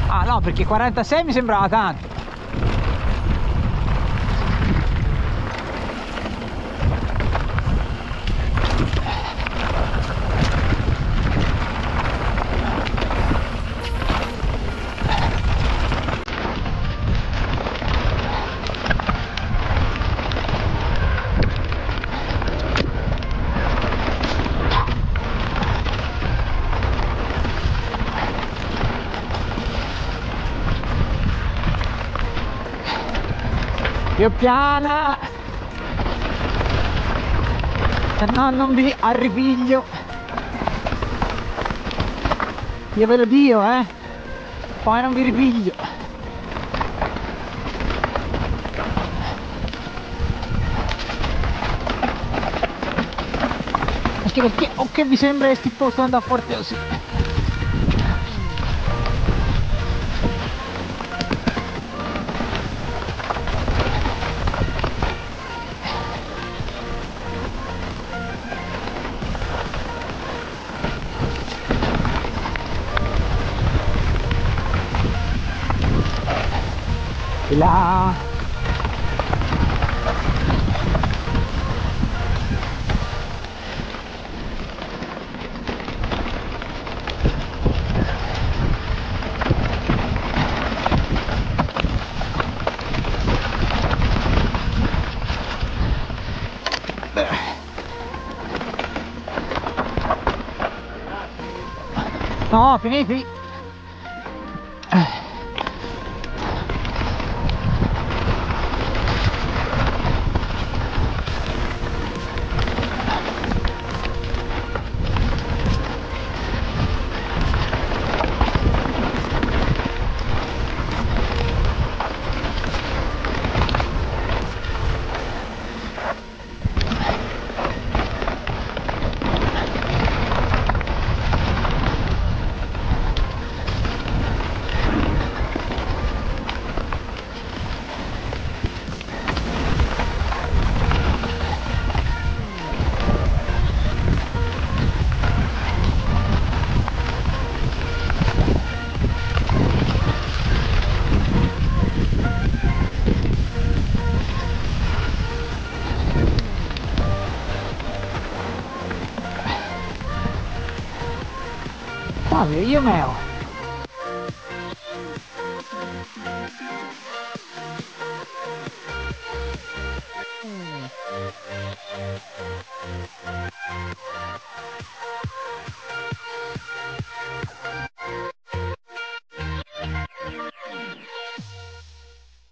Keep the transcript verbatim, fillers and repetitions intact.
Ah no, perché quarantasei mi sembrava tanto. Più piana, se no non vi arriviglio. Io ve lo dico, eh, poi non vi ripiglio. Anche perché o che vi sembra sti posto andare forte così. E là no, finiti. Fabio, io meo.